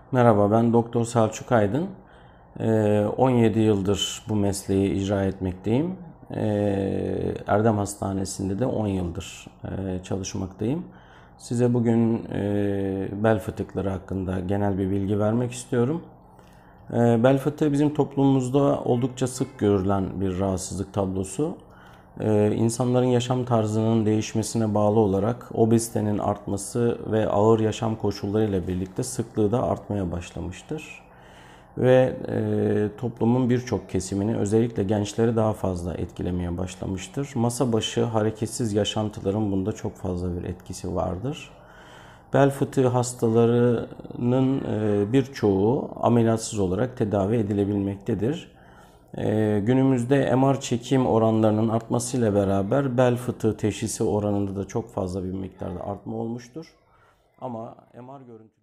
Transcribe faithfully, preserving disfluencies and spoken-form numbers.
Merhaba, ben Doktor Selçuk Aydın. Ee, on yedi yıldır bu mesleği icra etmekteyim. Ee, Erdem Hastanesi'nde de on yıldır e, çalışmaktayım. Size bugün e, bel fıtıkları hakkında genel bir bilgi vermek istiyorum. Ee, Bel fıtığı bizim toplumumuzda oldukça sık görülen bir rahatsızlık tablosu. Ee, insanların yaşam tarzının değişmesine bağlı olarak obezitenin artması ve ağır yaşam koşullarıyla birlikte sıklığı da artmaya başlamıştır. Ve e, toplumun birçok kesimini, özellikle gençleri daha fazla etkilemeye başlamıştır. Masa başı hareketsiz yaşantıların bunda çok fazla bir etkisi vardır. Bel fıtığı hastalarının e, birçoğu ameliyatsız olarak tedavi edilebilmektedir. E, günümüzde M R çekim oranlarının artmasıyla beraber bel fıtığı teşhisi oranında da çok fazla bir miktarda artma olmuştur. Ama M R görüntü